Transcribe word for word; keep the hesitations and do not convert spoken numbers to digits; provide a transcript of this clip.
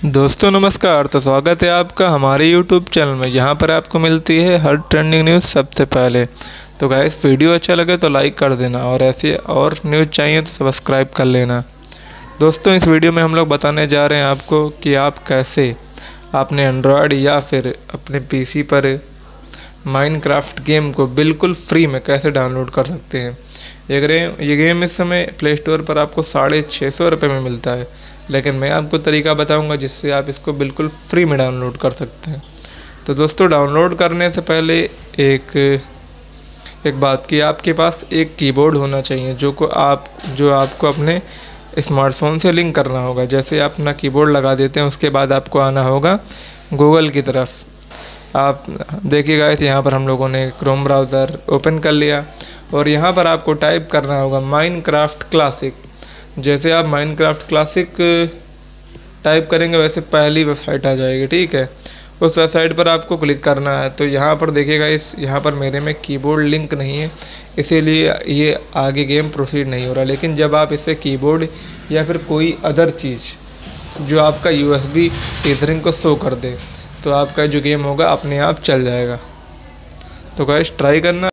दोस्तों नमस्कार। तो स्वागत है आपका हमारे यूट्यूब चैनल में, जहां पर आपको मिलती है हर ट्रेंडिंग न्यूज़ सबसे पहले। तो गाइस, वीडियो अच्छा लगे तो लाइक कर देना और ऐसे और न्यूज़ चाहिए तो सब्सक्राइब कर लेना। दोस्तों, इस वीडियो में हम लोग बताने जा रहे हैं आपको कि आप कैसे अपने एंड्रॉयड या फिर अपने पीसी पर माइनक्राफ्ट गेम को बिल्कुल फ्री में कैसे डाउनलोड कर सकते हैं। ये गेम ये गेम इस समय प्ले स्टोर पर आपको साढ़े छः सौ रुपये में मिलता है, लेकिन मैं आपको तरीका बताऊंगा जिससे आप इसको बिल्कुल फ्री में डाउनलोड कर सकते हैं। तो दोस्तों, डाउनलोड करने से पहले एक एक बात कि आपके पास एक कीबोर्ड होना चाहिए जो को आप जो आपको अपने स्मार्टफोन से लिंक करना होगा। जैसे आप अपना कीबोर्ड लगा देते हैं, उसके बाद आपको आना होगा गूगल की तरफ। आप देखिएगा, यहाँ पर हम लोगों ने क्रोम ब्राउज़र ओपन कर लिया और यहाँ पर आपको टाइप करना होगा माइनक्राफ्ट क्लासिक। जैसे आप माइनक्राफ्ट क्लासिक टाइप करेंगे वैसे पहली वेबसाइट आ जाएगी, ठीक है। उस वेबसाइट पर आपको क्लिक करना है। तो यहाँ पर देखिएगा, इस यहाँ पर मेरे में कीबोर्ड लिंक नहीं है, इसीलिए ये आगे गेम प्रोसीड नहीं हो रहा। लेकिन जब आप इससे कीबोर्ड या फिर कोई अदर चीज़ जो आपका यूएसबी ईथरिंग को शो कर दे, तो आपका जो गेम होगा अपने आप चल जाएगा। तो गाइस, ट्राई करना।